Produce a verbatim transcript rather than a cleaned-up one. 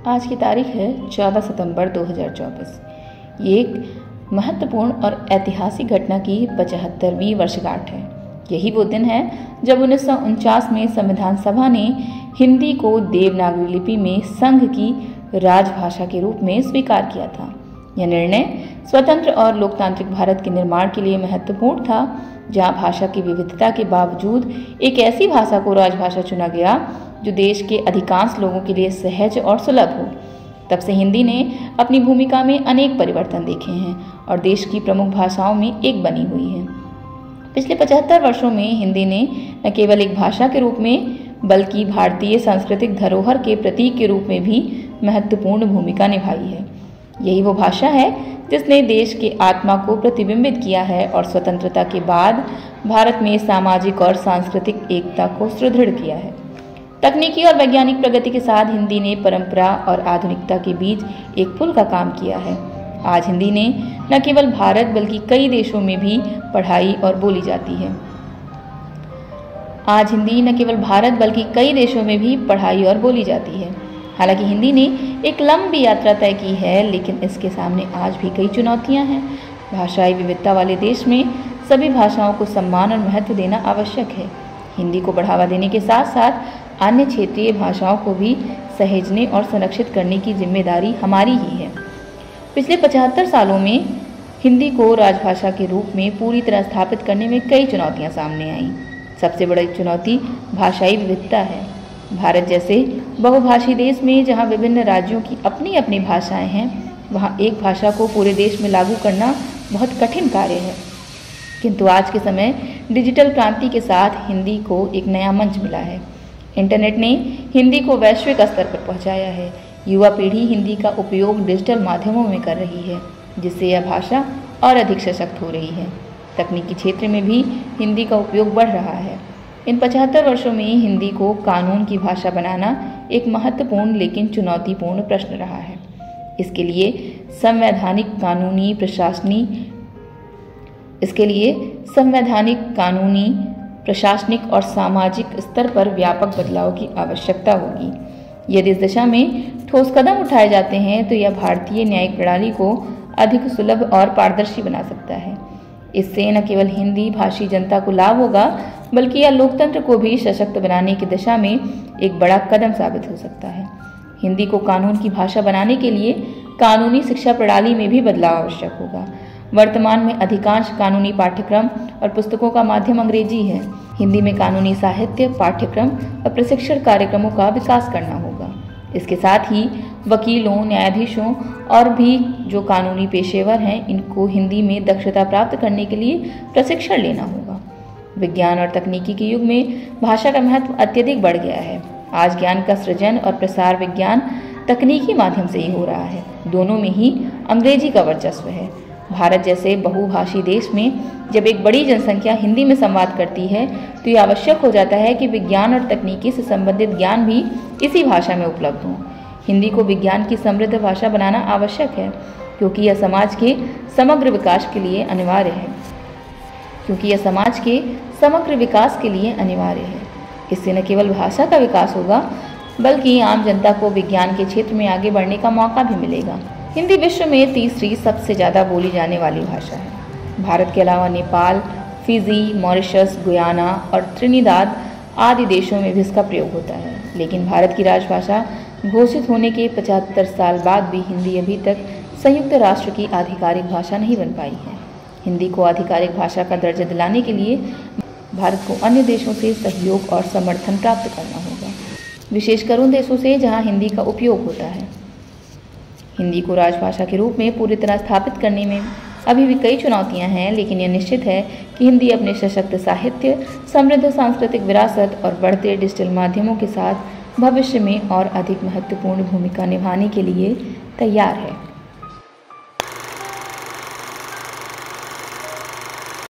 आज की तारीख है चौदह सितंबर दो हज़ार चौबीस। ये एक महत्वपूर्ण और ऐतिहासिक घटना की पचहत्तरवीं वर्षगांठ है। यही वो दिन है जब उन्नीस सौ उनचास में संविधान सभा ने हिंदी को देवनागरी लिपि में संघ की राजभाषा के रूप में स्वीकार किया था। यह निर्णय स्वतंत्र और लोकतांत्रिक भारत के निर्माण के लिए महत्वपूर्ण था, जहां भाषा की विविधता के बावजूद एक ऐसी भाषा को राजभाषा चुना गया जो देश के अधिकांश लोगों के लिए सहज और सुलभ हो। तब से हिंदी ने अपनी भूमिका में अनेक परिवर्तन देखे हैं और देश की प्रमुख भाषाओं में एक बनी हुई है। पिछले पचहत्तर वर्षों में हिंदी ने न केवल एक भाषा के रूप में बल्कि भारतीय सांस्कृतिक धरोहर के प्रतीक के रूप में भी महत्वपूर्ण भूमिका निभाई है। यही वो भाषा है जिसने देश के आत्मा को प्रतिबिंबित किया है और स्वतंत्रता के बाद भारत में सामाजिक और सांस्कृतिक एकता को सुदृढ़ किया है। तकनीकी और वैज्ञानिक प्रगति के साथ हिंदी ने परंपरा और आधुनिकता के बीच एक पुल का काम किया है। आज हिंदी ने न केवल भारत बल्कि कई देशों में भी पढ़ाई और बोली जाती है। आज हिंदी न केवल भारत बल्कि कई देशों में भी पढ़ाई और बोली जाती है। हालांकि हिंदी ने एक लंबी यात्रा तय की है, लेकिन इसके सामने आज भी कई चुनौतियां हैं। भाषाई विविधता वाले देश में सभी भाषाओं को सम्मान और महत्व देना आवश्यक है। हिंदी को बढ़ावा देने के साथ साथ अन्य क्षेत्रीय भाषाओं को भी सहेजने और संरक्षित करने की जिम्मेदारी हमारी ही है। पिछले पचहत्तर सालों में हिंदी को राजभाषा के रूप में पूरी तरह स्थापित करने में कई चुनौतियां सामने आईं। सबसे बड़ी चुनौती भाषाई विविधता है। भारत जैसे बहुभाषी देश में जहां विभिन्न राज्यों की अपनी अपनी भाषाएं हैं, वहां एक भाषा को पूरे देश में लागू करना बहुत कठिन कार्य है। किंतु आज के समय डिजिटल क्रांति के साथ हिंदी को एक नया मंच मिला है। इंटरनेट ने हिंदी को वैश्विक स्तर पर पहुंचाया है। युवा पीढ़ी हिंदी का उपयोग डिजिटल माध्यमों में कर रही है, जिससे यह भाषा और अधिक सशक्त हो रही है। तकनीकी क्षेत्र में भी हिंदी का उपयोग बढ़ रहा है। इन पचहत्तर वर्षों में हिंदी को कानून की भाषा बनाना एक महत्वपूर्ण लेकिन चुनौतीपूर्ण प्रश्न रहा है। इसके लिए संवैधानिक कानूनी प्रशासनिक इसके लिए संवैधानिक कानूनी प्रशासनिक और सामाजिक स्तर पर व्यापक बदलाव की आवश्यकता होगी। यदि इस दिशा में ठोस कदम उठाए जाते हैं तो यह भारतीय न्यायिक प्रणाली को अधिक सुलभ और पारदर्शी बना सकता है। इससे न केवल हिंदी भाषी जनता को लाभ होगा, बल्कि यह लोकतंत्र को भी सशक्त बनाने की दिशा में एक बड़ा कदम साबित हो सकता है। हिंदी को कानून की भाषा बनाने के लिए कानूनी शिक्षा प्रणाली में भी बदलाव आवश्यक होगा। वर्तमान में अधिकांश कानूनी पाठ्यक्रम और पुस्तकों का माध्यम अंग्रेजी है। हिंदी में कानूनी साहित्य, पाठ्यक्रम और प्रशिक्षण कार्यक्रमों का विकास करना होगा। इसके साथ ही वकीलों, न्यायाधीशों और भी जो कानूनी पेशेवर हैं, इनको हिंदी में दक्षता प्राप्त करने के लिए प्रशिक्षण लेना होगा। विज्ञान और तकनीकी के युग में भाषा का महत्व अत्यधिक बढ़ गया है। आज ज्ञान का सृजन और प्रसार विज्ञान तकनीकी माध्यम से ही हो रहा है। दोनों में ही अंग्रेजी का वर्चस्व है। भारत जैसे बहुभाषी देश में जब एक बड़ी जनसंख्या हिंदी में संवाद करती है तो ये आवश्यक हो जाता है कि विज्ञान और तकनीकी से संबंधित ज्ञान भी इसी भाषा में उपलब्ध हो। हिंदी को विज्ञान की समृद्ध भाषा बनाना आवश्यक है, क्योंकि यह समाज के समग्र विकास के लिए अनिवार्य है क्योंकि यह समाज के समग्र विकास के लिए अनिवार्य है। इससे न केवल भाषा का विकास होगा, बल्कि आम जनता को विज्ञान के क्षेत्र में आगे बढ़ने का मौका भी मिलेगा। हिंदी विश्व में तीसरी सबसे ज़्यादा बोली जाने वाली भाषा है। भारत के अलावा नेपाल, फिजी, मॉरिशस, गुयाना और त्रिनिदाद आदि देशों में भी इसका प्रयोग होता है। लेकिन भारत की राजभाषा घोषित होने के पचहत्तर साल बाद भी हिंदी अभी तक संयुक्त राष्ट्र की आधिकारिक भाषा नहीं बन पाई है। हिंदी को आधिकारिक भाषा का दर्जा दिलाने के लिए भारत को अन्य देशों से सहयोग और समर्थन प्राप्त करना होगा, विशेषकर उन देशों से जहाँ हिंदी का उपयोग होता है। हिंदी को राजभाषा के रूप में पूरी तरह स्थापित करने में अभी भी कई चुनौतियां हैं, लेकिन यह निश्चित है कि हिंदी अपने सशक्त साहित्य, समृद्ध सांस्कृतिक विरासत और बढ़ते डिजिटल माध्यमों के साथ भविष्य में और अधिक महत्वपूर्ण भूमिका निभाने के लिए तैयार है।